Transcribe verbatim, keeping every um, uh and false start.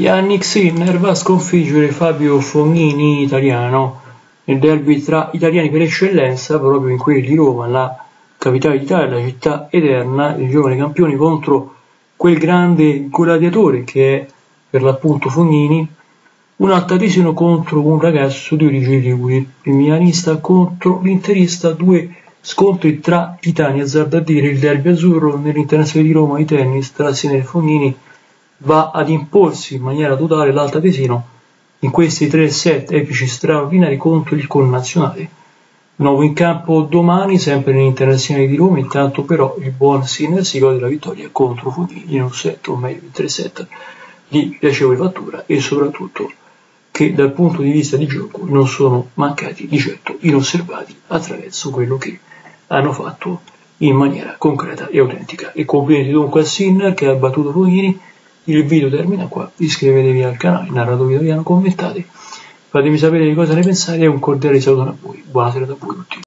Jannik Sinner va a sconfiggere Fabio Fognini italiano nel derby tra italiani per eccellenza, proprio in quelli di Roma, la capitale d'Italia, la città eterna, i giovani campioni contro quel grande gladiatore che è per l'appunto Fognini, un altatesino contro un ragazzo di origini liguri, il milanista contro l'interista, due scontri tra titani, azzardo a dire. Il derby azzurro nell'Internazionale di Roma di tennis tra Sinner e Fognini va ad imporsi in maniera totale l'altatesino in questi tre set epici straordinari contro il connazionale. Nuovo in campo domani, sempre nell'Internazionale di Roma, intanto però il buon Sinner si gode della vittoria contro Fognini in un set, o meglio in tre set, di piacevole fattura e soprattutto che dal punto di vista di gioco non sono mancati di certo inosservati attraverso quello che hanno fatto in maniera concreta e autentica. E complimenti dunque a Sinner che ha battuto Fognini. Il video termina qua, iscrivetevi al canale, narratori italiano, commentate, fatemi sapere di cosa ne pensate e un cordiale saluto a voi. Buona serata a voi tutti.